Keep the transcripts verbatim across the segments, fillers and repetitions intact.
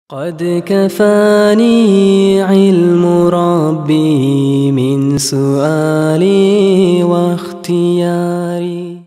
قد كفاني علم ربي من سؤالي واختياري.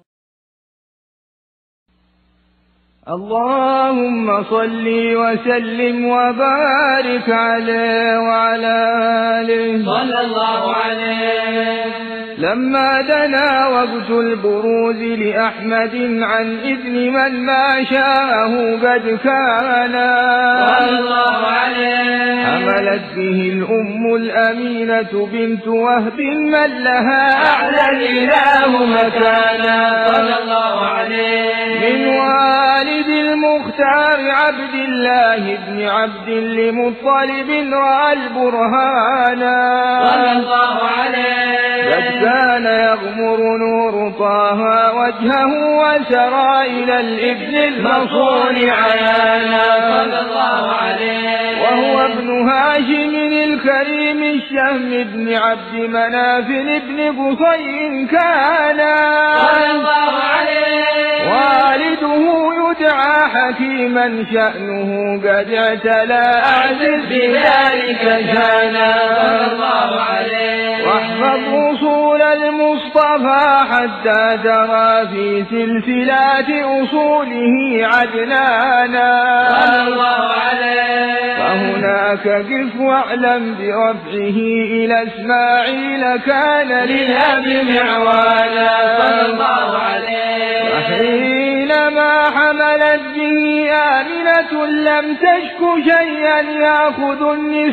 اللهم صل وسلم وبارك عليه وعلى آله صلى الله عليه. لما دنا وقت البروز لأحمد عن إذن من ما شاءه قد كان صلى الله عليه. حملت به الأم الأمينة بنت وهب من لها أعلى الإله مكانا صلى الله عليه. من والد المختار عبد الله بن عبد لمطلب رأى البرهانا صلى الله عليه. قد كان يغمر نور طه وجهه وسرى إلى الابن المصون عيانا صلى الله عليه. وهو ابن هاشم الكريم الشهم بن عبد مناف بن قصي كان صلى الله عليه. والده يدعى حكيما شأنه قد اعتلى أعزز بذلك شانا صلى الله عليه. واحفظ أصول المصطفى حتى ترى في سلسلات أصوله عدنانا صلى الله عليه. فهناك قف واعلم برفعه إلى إسماعيل كان للأب معوانا صلى الله عليه. وحينما حملت به آمنة لم تشك شيئا يأخذ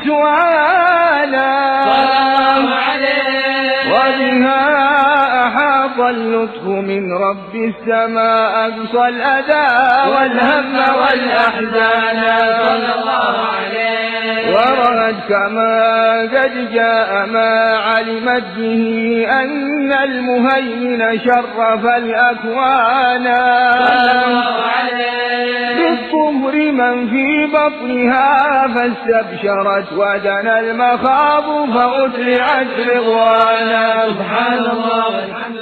النسوانا صلى الله عليه. وبها أحاط اللطف من رب السماء أقصى الأذى والهم والأحزان صلى الله عليه. ورأت كما قد جاء ما علمت به أن المهيمن شرف الأكوان صلى الله عليه. بالطهر من في بطنها فاستبشرت ودنا المخاض فأترعت رضوانا. سبحان الله والحمد